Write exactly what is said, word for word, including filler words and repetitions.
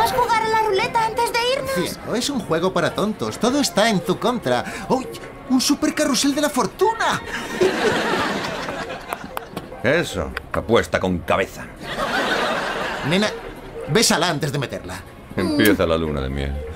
¿Podemos jugar a la ruleta antes de irnos? Cielo, es un juego para tontos. Todo está en tu contra. ¡Uy! ¡Un supercarrusel de la fortuna! Eso, apuesta con cabeza. Nena, bésala antes de meterla. Empieza la luna de miel.